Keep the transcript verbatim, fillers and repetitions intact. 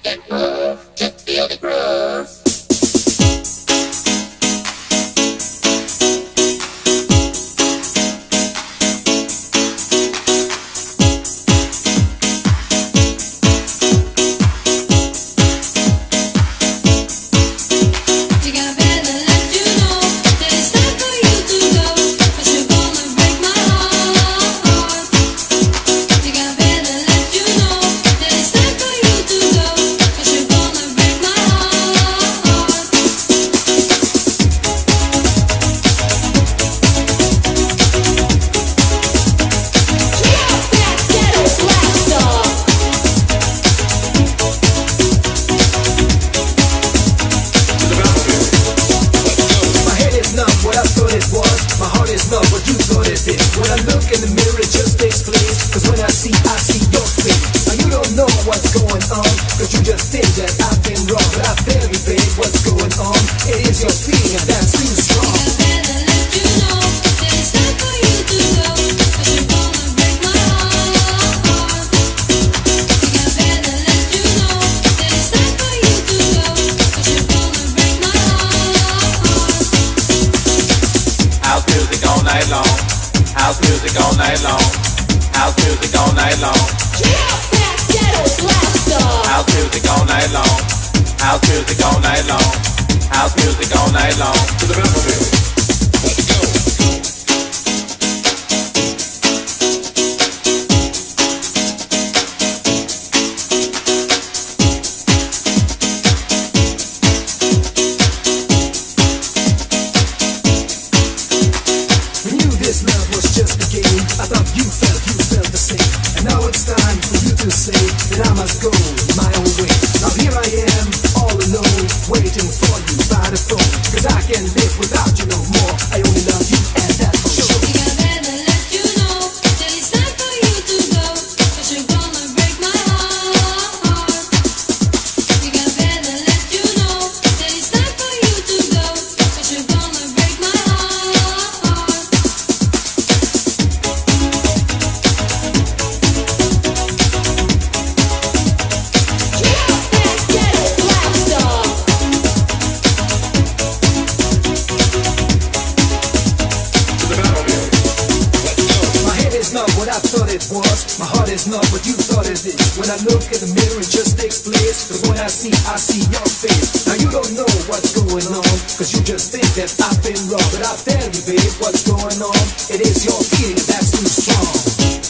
that groove, just feel the groove. When I look in the mirror, it just takes place. Cause when I see, I see your face. Now you don't know what's going on, cause you just think that I've been wrong. But I tell you, babe, what's going on. It is your feeling, and that's too strong. House music all night long. House music all night long. House music all night long. House music all night long. House music all night long. House music all night long. To the Batmobile. Let's go. I thought you felt, you felt the same. And now it's time for you to say that I must go my own way. Now here I am, all alone, waiting for you by the phone. Cause I can't live without you no more. I only love you and that's for sure. I better let you know that it's time for you to go. Cause you're gonna break my heart. I better let you know that it's time for you to go. Cause you're gonna break my heart. Not what I thought it was. My heart is not what you thought it is. When I look in the mirror, it just takes place. Cause when I see, I see your face. Now you don't know what's going on, cause you just think that I've been wrong. But I'll tell you, babe, what's going on. It is your feeling that's too strong.